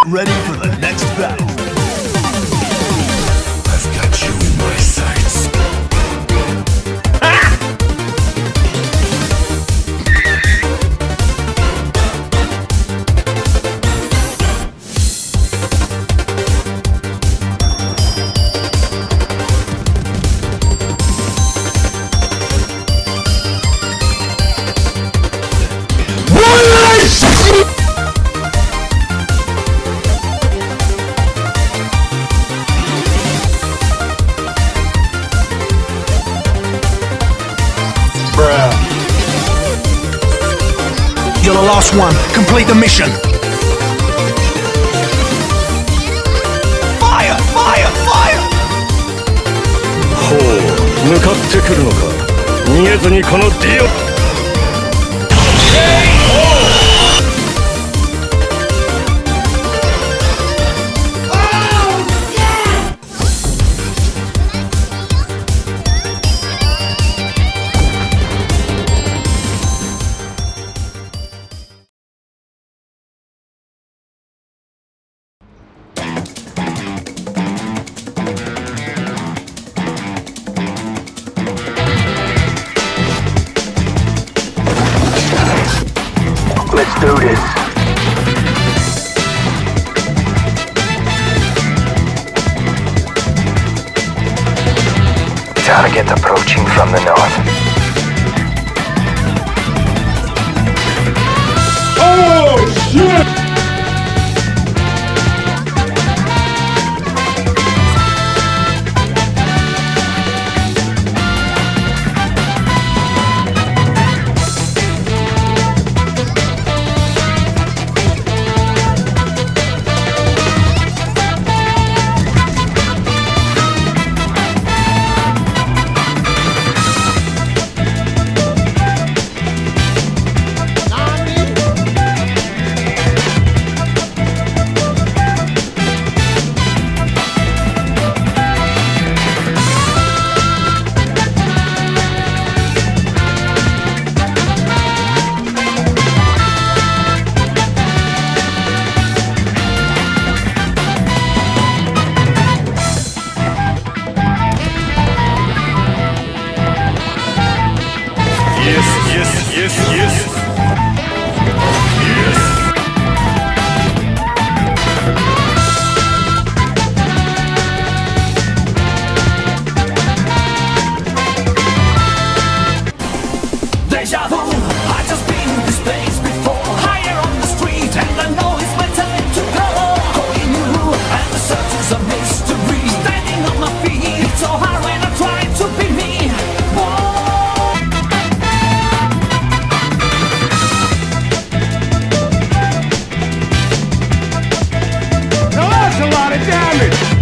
ready for the next battle. I've got you in my sights. You're the last one. Complete the mission. Fire! Fire! Fire! ほう、向かってくるのか。逃げずにこのディオ。 Let's do this. Target approaching from the north. Oh shit! Yes. Deja vu, I just been in this place before. Higher on the street, and I know it's my time to go. Going new, and the search is a mystery. Standing on my feet, it's so hard when I try to be me. Whoa. Now that's a lot of damage!